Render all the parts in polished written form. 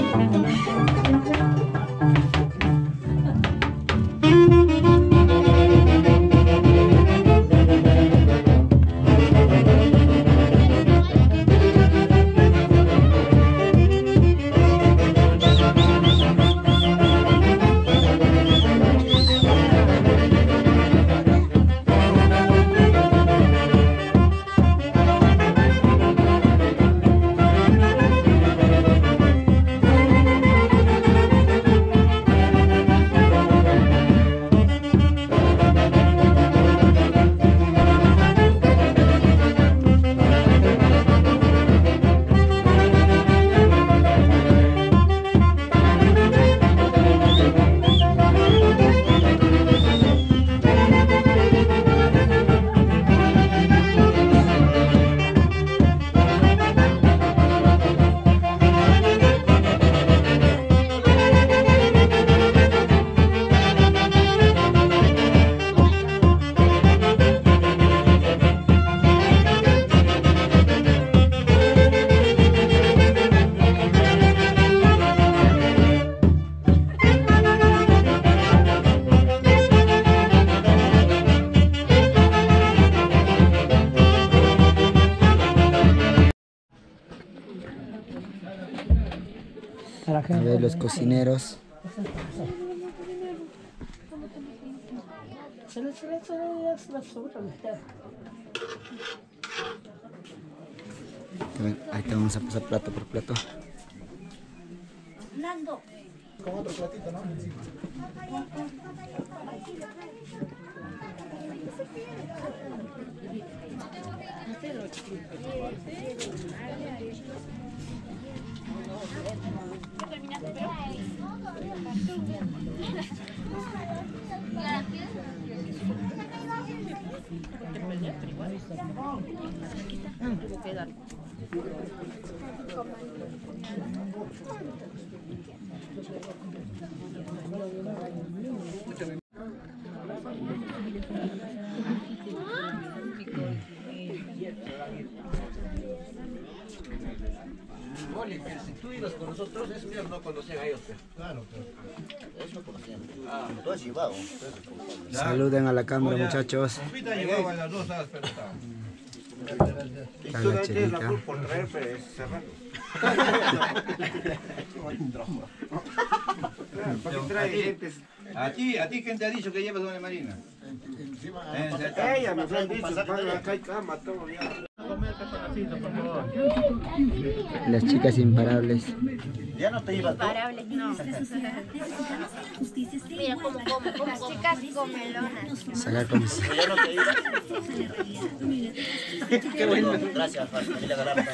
A ver los cocineros. Ahí te vamos a pasar plato por plato. Con otro platito, ¿no? Si tú ibas con nosotros, eso ya no conocían a ellos. Claro, claro. Eso conocían. Ah, tú has llevado. Saluden a la cámara, muchachos. Pita llevaba las dos alas, pero está. Y tú no tienes la culpa por traer cerrado. ¿Para qué trae gente? ¿A ti quién te ha dicho que llevas doña Marina? Ella nos han dicho, acá hay cama, todo ya. Las chicas imparables. Ya no te ibas. Imparables, no. Mira cómo las chicas comelonas. Sacar como si... Ya no te ibas. Qué bueno. Gracias, familia Galarza.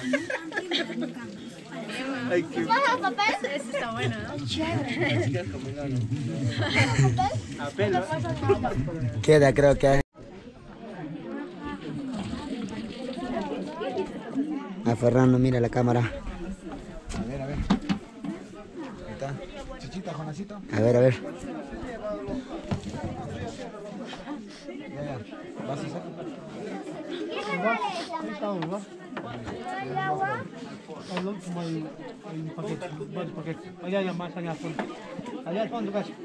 Ay, qué papel? Eso está bueno, ¿no? chicas comelonas. Apenas. Queda, creo que... A Fernando, mira la cámara. A ver. Ahí está. Chichita, Juanacito. A ver. Ya. ¿Vas a hacer? Allá más allá al fondo. Allá al fondo casi.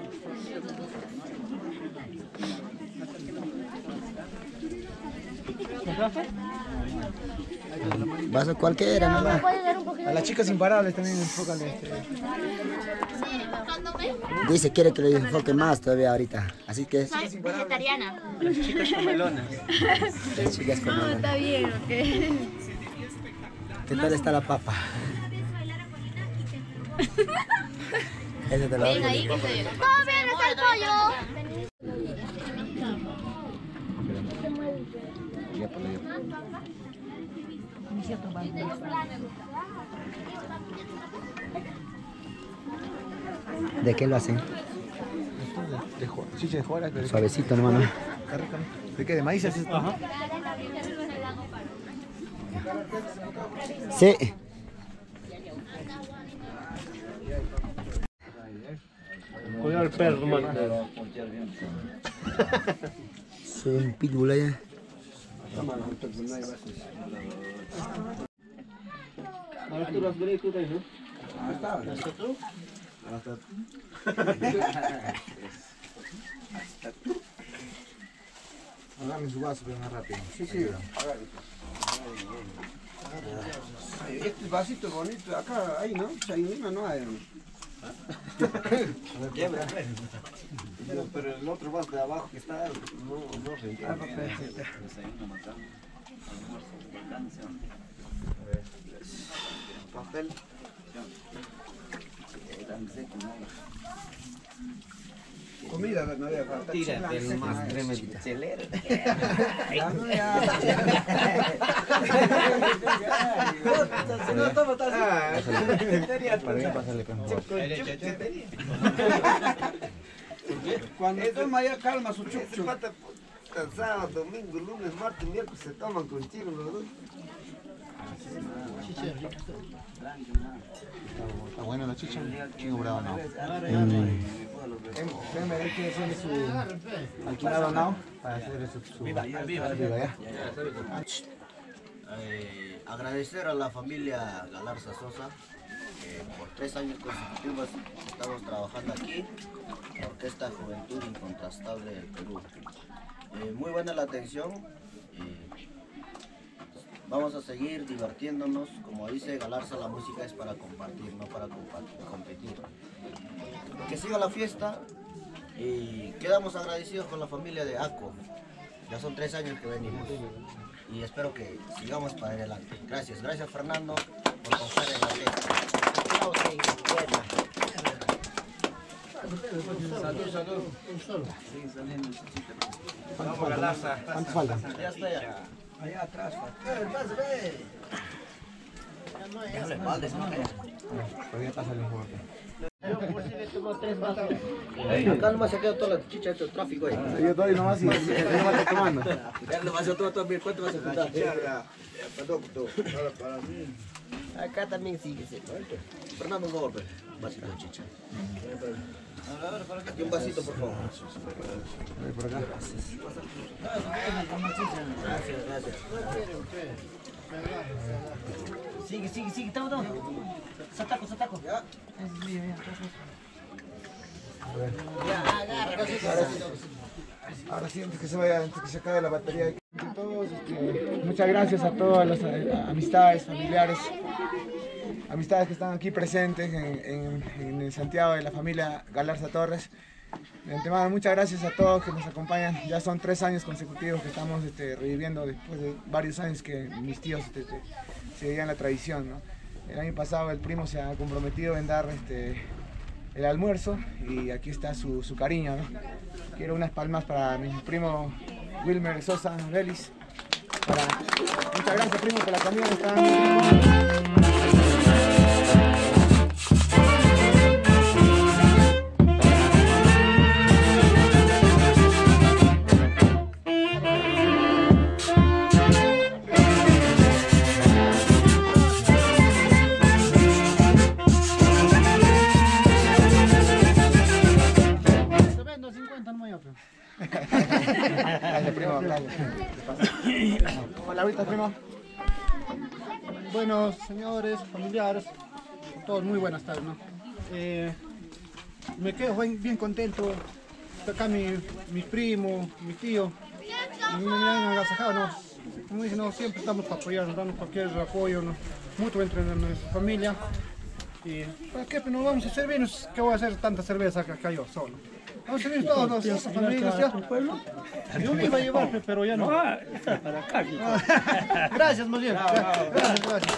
Vaso cualquiera, nomás. A las chicas imparables también enfócale. Dice, quiere que le enfoque más todavía ahorita. Así que... Soy vegetariana. Las chicas comelonas. Las chicas como... No, está bien, ok. ¿Qué tal está la papa? Ese te lo Ven ahí que se... ¡Todo bien está el pollo! ¿De qué lo hacen? Chicha de jora. Suavecito, hermano. ¿De qué? ¿De maíz? Ajá. Sí. Cuidado el perro, hermano. Soy un pitbull allá. ¿Hasta tú? Hasta Hágame su vaso, pero más rápido. Sí, sí. Este vasito es bonito. Acá hay, ¿no? Ahí mismo no hay. Pero el otro vaso de abajo que está, no se entiende. Papel. Comida, no había falta. Tírate nomás, tremendo chelero. No, toma, cuando toma ya calma su chucho. Sábado, domingo, lunes, martes, miércoles se toman con chile los dos. Está bueno la chicha. Chico bravo, no. Me ve que ese es su alquilado, ¿no? Para hacer su viva ya. Agradecer a la familia Galarza Sosa. Por 3 años consecutivos estamos trabajando aquí, la Orquesta Juventud Incontrastable del Perú. Muy buena la atención. Vamos a seguir divirtiéndonos. Como dice Galarza, la música es para compartir, no para competir. Que siga la fiesta y quedamos agradecidos con la familia de ACO. Ya son 3 años que venimos y espero que sigamos para adelante. Gracias, gracias Fernando por confiar en la fiesta. Salud, salud. ¿Cuánto falta? Ya está ya. Allá atrás. Todavía pasa el juego. Acá nomás se ha quedado toda la chicha de tráfico ahí. Yo doy nomás y no me estoy tomando. Ya le vas a todo también. ¿Cuánto vas a juntar? Acá también sigue. Fernando, un golpe. Vasito de chicha. Y un vasito, por favor. Por acá. Gracias, gracias. Sigue, toma. Sataco. Ya. Ahora sí, antes que se vaya, antes que se acabe la batería. Muchas gracias a todas las amistades, familiares, amistades que están aquí presentes en el Santiago de la familia Galarza Torres. De antemano, muchas gracias a todos que nos acompañan. Ya son 3 años consecutivos que estamos reviviendo después de varios años que mis tíos seguían la tradición, ¿no? El año pasado el primo se ha comprometido en dar el almuerzo y aquí está su cariño, ¿no? Quiero unas palmas para mi primo Wilmer Sosa Vélez. Muchas gracias, primo, por la comida. Está gracias, primo. Palabritas, primo. Bueno, señores, familiares, todos muy buenas tardes, ¿no? Me quedo bien contento. Está acá mi primo, mi tío, y me han agasajado, ¿no? Como dije, no, siempre estamos para apoyarnos, darnos cualquier apoyo, ¿no? Mutuo entre nuestra familia. Y ¿para qué? Pues nos vamos a servirnos. ¿Qué voy a hacer tanta cerveza acá yo solo? Vamos a servir todos los familias ya. Yo me iba a llevar, pero ya no. Para acá. Gracias, más bien. Gracias.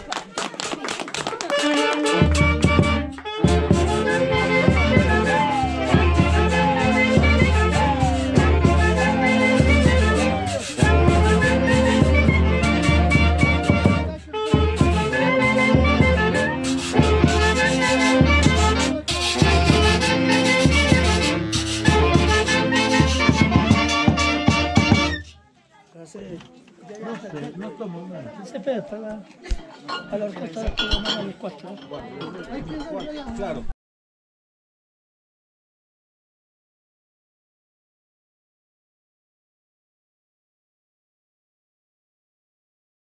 No tomo nada. Se pega para la orquesta de los 4. Claro.